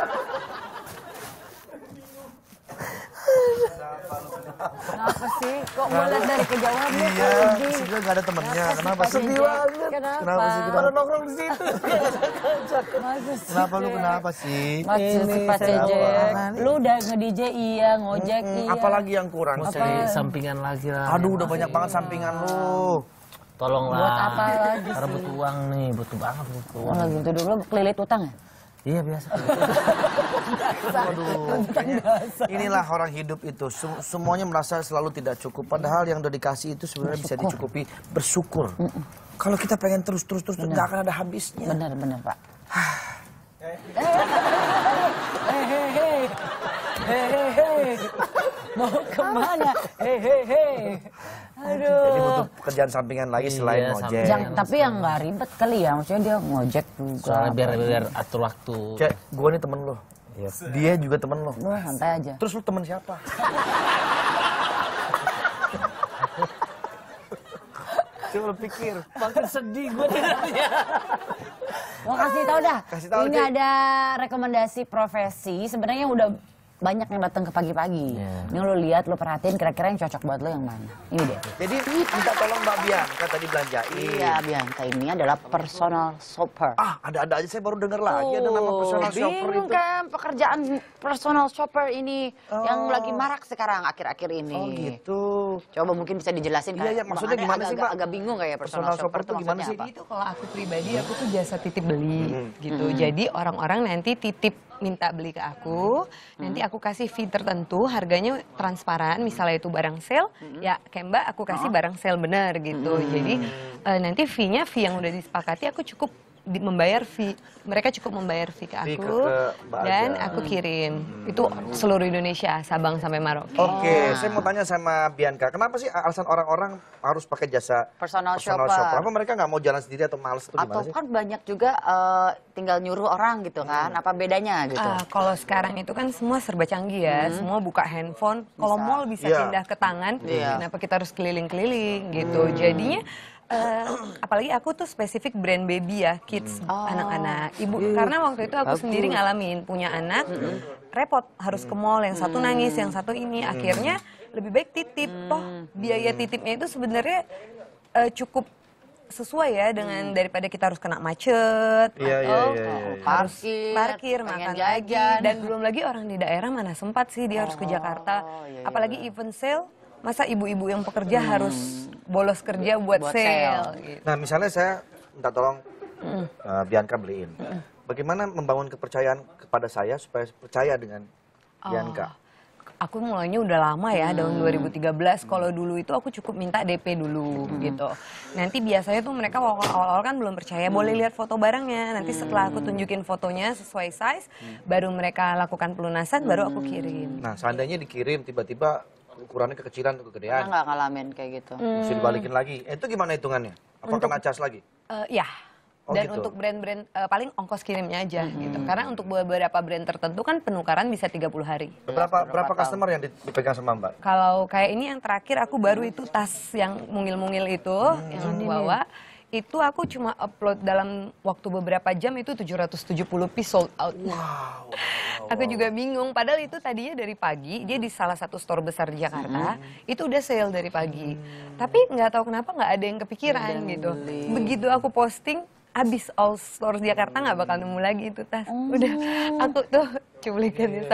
Kenapa sih? Kok gue liat dari kejauhan lu Iya, sedih? sebenernya gak ada temennya. Kenapa sih? Sedih banget. Kenapa sih? Pada nongkrong di situ. Kenapa lu kenapa sih? Masih si Pak Cecep. Lu udah nge-DJ iya, ngojek iya. Apalagi yang kurang? Mau cari sampingan lagi lah. Aduh, udah banyak banget sampingan lu. Tolonglah. Buat apa lagi Karena sih? butuh uang nih, butuh banget butuh uang. Lagi gitu dulu kelilit utang ya? Iya biasa. Aduh, inilah orang hidup itu. Semuanya merasa selalu tidak cukup. Padahal yang udah dikasih itu sebenarnya bisa dicukupi. Bersyukur. Kalau kita pengen terus, nggak akan ada habisnya. Benar, Pak. Hei. Mau kemana? Hei. Aduh. Jadi butuh pekerjaan sampingan lagi selain ngojek. Tapi yang nggak ribet kali ya, maksudnya dia ngojek juga. Soalnya biar atur waktu. Cek, gue nih temen lo. Dia juga temen lo. Wah, santai aja. Terus lu temen siapa? Coba lu pikir. Makin sedih gue dengarnya. Mau kasih tahu dah. Kasih tahu, Ini Cik. ada rekomendasi profesi sebenarnya udah banyak yang datang ke pagi-pagi. Ini lu lihat, lu perhatiin kira-kira yang cocok buat lu yang mana. Ini deh. Jadi minta tolong Mbak Bianca tadi belanjain. Iya, Bianca ini adalah personal shopper. Ah, ada-ada aja saya baru dengar lagi ada nama personal shopper Bingung itu. kan pekerjaan personal shopper ini yang lagi marak sekarang akhir-akhir ini. Oh gitu. Coba mungkin bisa dijelasin kan? Iya, maksudnya Bang Ade gimana sih, Mbak? agak bingung kayak personal shopper tuh tuh gimana maksudnya sih? apa? Jadi itu kalau aku pribadi, aku tuh jasa titip beli gitu. Jadi orang-orang nanti titip minta beli ke aku, nanti aku kasih fee tertentu, harganya transparan, misalnya itu barang sale, ya kayak Mbak aku kasih barang sale benar gitu. Jadi nanti fee-nya fee yang udah disepakati, aku cukup membayar fee, mereka cukup membayar fee ke Fee aku ke Mbak dan aja. aku kirim. Itu seluruh Indonesia, Sabang sampai Merauke. Oke, saya mau tanya sama Bianca, kenapa sih alasan orang-orang harus pakai jasa Personal shopper. Apa mereka nggak mau jalan sendiri atau males atau gimana Atau sih? kan banyak juga tinggal nyuruh orang gitu kan, apa bedanya gitu? Kalau sekarang itu kan semua serba canggih ya, semua buka handphone. Kalau mall bisa Iya. pindah ke tangan, Iya. kenapa kita harus keliling-keliling gitu? Jadinya, apalagi aku tuh spesifik brand baby ya, kids, anak-anak. Karena waktu itu aku sendiri ngalamin punya anak, repot harus ke mall, yang satu nangis, yang satu ini. Akhirnya lebih baik titip. Toh biaya titipnya itu sebenarnya cukup sesuai ya dengan daripada kita harus kena macet Iya, atau harus Parkir, makan pengen lagi, jajan. dan belum lagi orang di daerah mana sempat sih dia harus ke Jakarta, apalagi event sale, masa ibu-ibu yang pekerja harus bolos kerja buat sale gitu. Nah, misalnya saya minta tolong Bianca beliin. Bagaimana membangun kepercayaan kepada saya supaya percaya dengan Bianca? Aku mulainya udah lama ya, tahun 2013. Kalau dulu itu aku cukup minta DP dulu gitu. Nanti biasanya tuh mereka awal-awal kan belum percaya, boleh lihat foto barangnya. Nanti setelah aku tunjukin fotonya sesuai size, baru mereka lakukan pelunasan, baru aku kirim. Nah, seandainya dikirim tiba-tiba ukurannya kekecilan atau Pernah kegedean, nggak ngalamin kayak gitu? mesti dibalikin lagi. Itu gimana hitungannya? Apa kena cas lagi? Ya. Oh, Dan gitu. untuk brand-brand paling ongkos kirimnya aja gitu. Karena untuk beberapa brand tertentu kan penukaran bisa 30 hari. Berapa customer yang dipegang sama Mbak? Kalau kayak ini yang terakhir aku baru itu tas yang mungil-mungil itu yang aku bawa. Itu aku cuma upload dalam waktu beberapa jam itu 770 piece sold out. Aku juga bingung. Padahal itu tadinya dari pagi, dia di salah satu store besar di Jakarta, itu udah sale dari pagi. Tapi nggak tahu kenapa nggak ada yang kepikiran gitu. Begitu aku posting, abis all store Jakarta nggak bakal nemu lagi itu tas. Udah aku tuh cuplikannya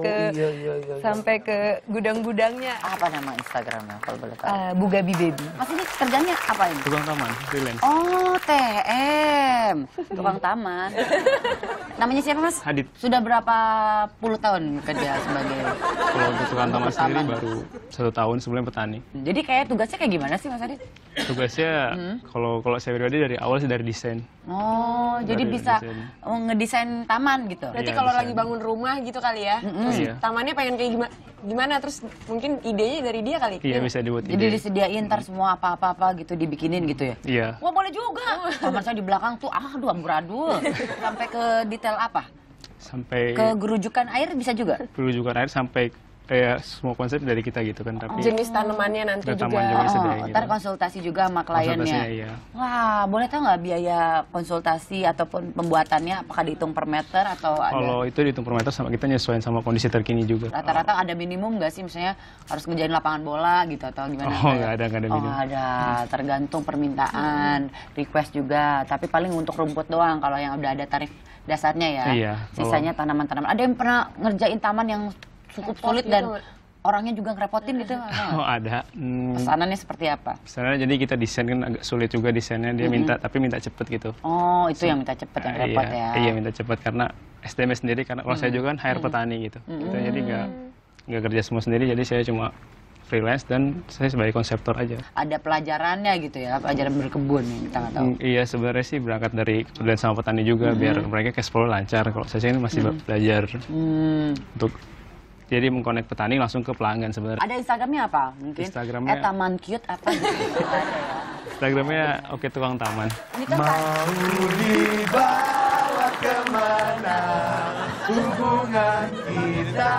sampai ke gudang-gudangnya. Apa nama Instagramnya kalau boleh tahu? Bugabi Baby. Mas ini kerjanya apa ini? Tukang taman, freelance. Oh, TM, tukang taman. Namanya siapa Mas? Hadid. Sudah berapa puluh tahun kerja sebagai? Kalau untuk tukang taman Tukang sendiri taman. baru 1 tahun sebelum petani. Jadi kayak tugasnya kayak gimana sih Mas Adit? Tugasnya kalau saya pribadi dari awal sih dari desain. Oh, jadi Dari bisa desain. ngedesain taman gitu? Berarti Iya, kalau desain. lagi bangun rumah gitu kali ya, terus Iya. tamannya pengen kayak gimana, terus mungkin idenya dari dia kali. Iya, bisa dibuat Jadi ide. disediain ntar semua apa-apa gitu dibikinin gitu ya? Iya. Wah boleh juga. Taman saya di belakang tuh, aduh amburadul. Sampai ke detail apa? Sampai Ke gerujukan air bisa juga? perujukan air sampai semua konsep dari kita gitu kan, tapi Jenis tanamannya nanti ada juga. taman juga disediain gitu. Ntar konsultasi juga sama kliennya. Konsultasinya, iya. Wah, boleh tahu nggak biaya konsultasi ataupun pembuatannya apakah dihitung per meter atau ada? Kalau itu dihitung per meter sama kita nyesuaiin sama kondisi terkini juga. Rata-rata ada minimum nggak sih, misalnya harus ngerjain lapangan bola gitu atau gimana? Oh, nggak ada minimum. Oh, ada, tergantung permintaan, request juga. Tapi paling untuk rumput doang kalau yang udah ada tarif dasarnya ya. Iya, Sisanya tanaman-tanaman. Ada yang pernah ngerjain taman yang cukup sulit gitu dan nggak? orangnya juga ngerepotin gitu? Oh, ada. Pesanannya seperti apa? Misalnya jadi kita desain kan agak sulit juga desainnya, dia tapi minta cepet gitu. Oh, itu yang minta cepet, yang repot ya? Iya, minta cepet karena SDM sendiri, karena kalau saya juga kan hire petani gitu. Kita jadi nggak kerja semua sendiri, jadi saya cuma freelance dan saya sebagai konseptor aja. Ada pelajarannya gitu ya, pelajaran berkebun yang kita nggak tahu. Iya, sebenarnya sih berangkat dari kepedulian sama petani juga biar mereka cash flow lancar. Kalau saya ini masih belajar untuk jadi mengkonek petani langsung ke pelanggan sebenarnya. Ada Instagramnya apa? Mungkin Instagramnya- taman cute apa gitu. Ada ya. Instagramnya Oke Tukang Taman. Ini kan Mau dibawa kemana hubungan kita,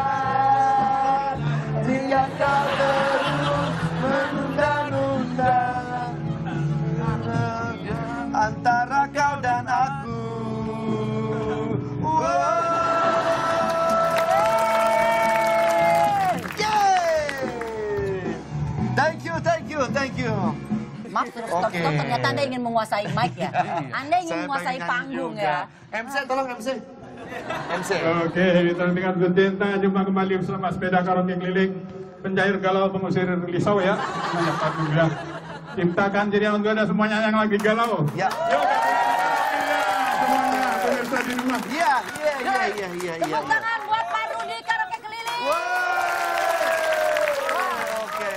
jika kau terus menunda-nunda antara kau dan aku. Thank you. maaf suruh stop. Ternyata Anda ingin menguasai mic ya. Anda ingin menguasai panggung ya. MC, tolong MC. MC. Oke, dengan bercinta jumpa kembali bersama sepeda karaoke keliling pencair galau pengusir risau ya. Banyak panggung ya. Ciptakan jadi untuk ada semuanya yang lagi galau. Ya. Yuk, semuanya pemirsa di rumah. Iya. Tepuk tangan buat Pak Rudi karaoke keliling. Oke.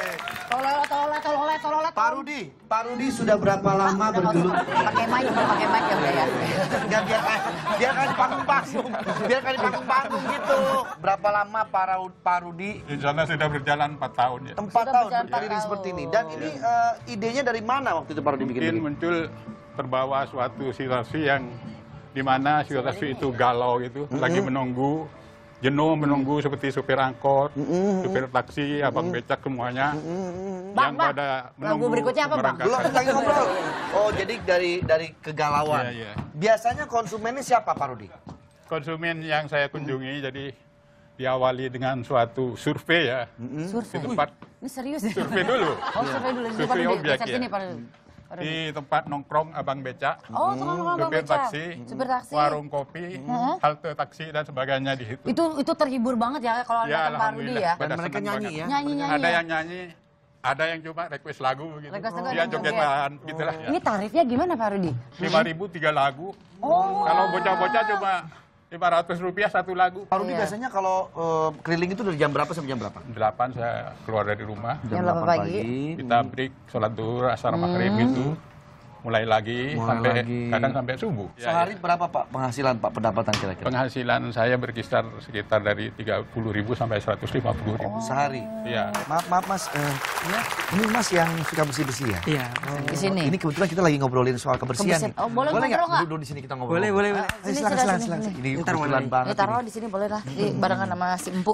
Tololet. Pak Rudi sudah berapa lama bergelut? Pakai mic ya udah ya. Enggak, biarkan di panggung-panggung. Biarkan di panggung-panggung gitu. Berapa lama Pak Rudi? Di sana sudah berjalan 4 tahun ya. 4 tahun berjalan 4 berdiri tahun. seperti ini. Dan ini idenya dari mana waktu itu Pak Rudi bikin Mungkin begini? muncul terbawa suatu situasi yang dimana situasi itu galau gitu, lagi menunggu, jenuh menunggu seperti supir angkot, supir taksi, abang becak semuanya, yang Bang, pada lagu menunggu berikutnya apa, Bang? Belum lagi ngobrol. Oh, jadi dari kegalauan. Iya. Biasanya konsumennya siapa Pak Rudi? Konsumen yang saya kunjungi jadi diawali dengan suatu survei ya, Survei. di tempat Ini serius ya? survei dulu. Oh, survei dulu. Ini Pak Survei Rudi, objek geser ya. sini Pak Rudi. Di tempat nongkrong abang becak, Oh, tukang supir beca. taksi, Supir taksi. warung kopi, halte taksi dan sebagainya di situ. Itu terhibur banget ya kalau Ya, datang Pak Rudi ya. Pada Dan mereka senang nyanyi banget. ya? Nyanyi-nyanyi Ada ya. yang nyanyi, ada yang cuma request lagu gitu. Request lagu, ada Dia yang joget. jogetan gitulah ya. Ini tarifnya gimana Pak Rudi? 5.000 3 lagu. Oh. Kalau bocah-bocah cuma 500 rupiah 1 lagu. Pak Rudi Iya. biasanya kalau keliling itu dari jam berapa sampai jam berapa? 8 saya keluar dari rumah. Jam 8 pagi. Kita break, sholat duhur, asar maghrib gitu. Mulai lagi Mulai sampai lagi. kadang sampai subuh. Ya, Sehari berapa Pak penghasilan Pak, pendapatan kira-kira? penghasilan saya berkisar sekitar dari 30.000 sampai 150.000. Sehari. Iya. Maaf Mas, ini Mas yang suka bersih-bersih ya? Iya. Di sini. Ini kebetulan kita lagi ngobrolin soal kebersihan. Kebersihan. nih. Oh, boleh ngobrol nggak? nggak? Duduk di sini kita ngobrol. Boleh. Ayo, Sini, silakan. sini. Ini Ntar kebetulan mana nih? banget Ini taruh ini. di sini boleh lah. Di barengan sama si Empu.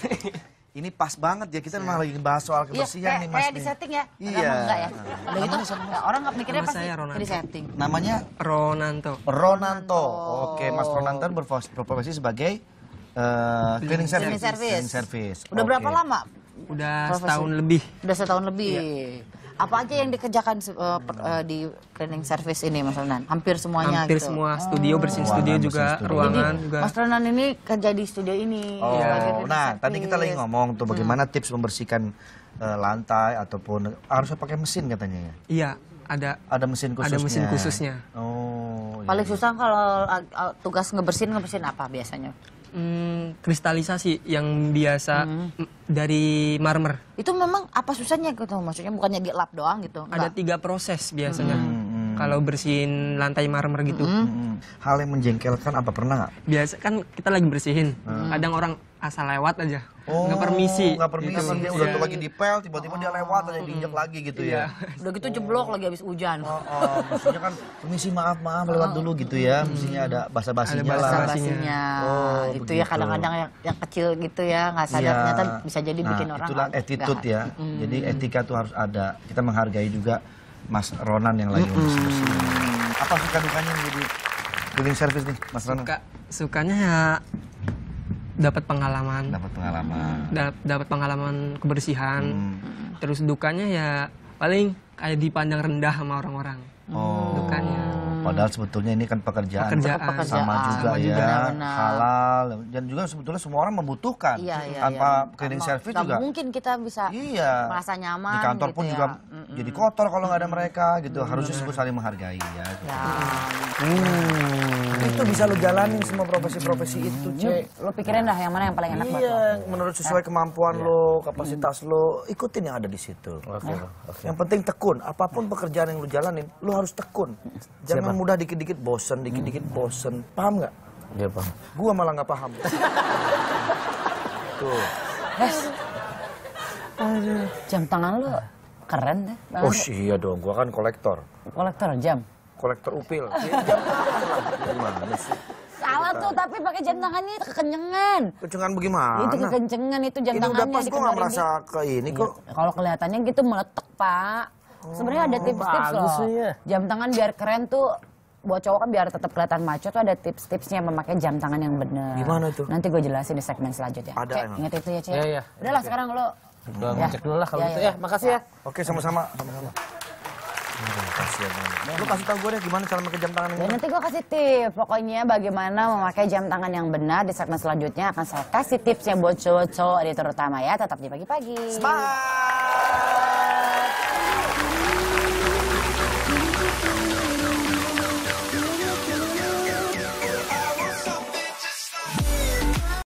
Ini pas banget ya, kita memang lagi bahas soal Iya, kebersihan nih Mas. kayak nih. di setting ya. Iya. Kamu enggak ya? Udah gitu, orang nggak mikirnya Nama pasti saya Ronaldo. di setting. Namanya Ronanto. Ronanto. Oke, Mas Ronanto berprofesi sebagai cleaning Cleaning service. service. Udah berapa Oke. lama? Udah Profesi. setahun lebih. Udah setahun lebih. Apa aja yang dikerjakan di cleaning service ini Mas Ronan? Hampir semuanya Hampir gitu. semua studio, bersihin Ruangan, studio bersihin juga, studio. ruangan Jadi juga. Mas Ronan ini kerja di studio ini. Oh, sebagai cleaning nah service. tadi kita lagi ngomong tuh bagaimana tips membersihkan lantai ataupun harusnya pakai mesin katanya ya. Iya, ada Mesin khususnya. Ada mesin khususnya. Oh. iya. Paling susah kalau tugas ngebersihin apa biasanya? Kristalisasi yang biasa dari marmer. Itu memang apa susahnya gitu? Maksudnya bukannya dilap doang gitu? Ada 3 proses biasanya. Kalau bersihin lantai marmer gitu. Hal yang menjengkelkan apa pernah nggak? Biasa kan kita lagi bersihin. Kadang asal lewat aja. Nggak permisi. Nggak permisi. Dia udah tuh lagi dipel, tiba-tiba dia lewat aja diinjek lagi gitu ya. Udah gitu jeblok lagi habis hujan. Mestinya kan permisi maaf lewat dulu gitu ya. Mestinya ada basa-basinya lah. Basa-basinya. Itu ya kadang-kadang yang kecil gitu ya, nggak sadar ternyata bisa jadi bikin orang. Itulah attitude ya. Jadi etika tuh harus ada. Kita menghargai juga Mas Ronan yang lagi bersih-bersih. Apa suka dukanya menjadi cleaning service nih, Mas Ronan? Sukanya ya dapat pengalaman. Dapat pengalaman kebersihan. Terus dukanya ya paling kayak dipandang rendah sama orang-orang. Dukanya. Padahal sebetulnya ini kan pekerjaan. Sama juga ya, halal. Dan juga sebetulnya semua orang membutuhkan. Tanpa cleaning service juga. Mungkin kita bisa merasa nyaman. Di kantor gitu pun ya. juga jadi kotor kalau nggak ada mereka gitu. Harusnya saling menghargai ya. Itu bisa lo jalanin semua profesi-profesi itu, Cek. Lo pikirin dah yang mana yang paling enak buat lo. Iya, menurut sesuai kemampuan lo, kapasitas lo, ikutin yang ada di situ. Yang penting tekun. Apapun pekerjaan yang lo jalanin, lo harus tekun. Jangan mudah dikit-dikit bosen, Paham nggak? Iya, Bang. Gua malah nggak paham. Tuh. Jam tangan lo keren deh. Oh iya dong, gua kan kolektor. Kolektor jam. Kolektor upil. Jam gimana sih? Salah tuh, tapi pakai jam tangannya itu kekencengan. Kecengan bagaimana? Itu kekencengan itu jam ini tangannya. udah pas, gua nggak merasa ke ini kok. Kalau kelihatannya gitu meletek, Pak. Sebenarnya ada tips-tips loh. Jam tangan biar keren tuh buat cowok kan biar tetap kelihatan maco tuh ada tips-tipsnya memakai jam tangan yang benar. Gimana itu? Nanti gue jelasin di segmen selanjutnya. Ada Cek, emang. ingat itu ya, Cek. Iya. Udahlah sekarang lo. Udah ngecek dulu lah kalau gitu ya. Makasih ya. Oke, sama-sama. Kasihan banget. Lu kasih tau gue deh gimana cara pakai jam tangan Dan ini. nanti gue kasih tips. Pokoknya bagaimana memakai jam tangan yang benar di segmen selanjutnya akan saya kasih tipsnya buat cowok-cowok ini terutama ya. Tetap di pagi-pagi. Bye.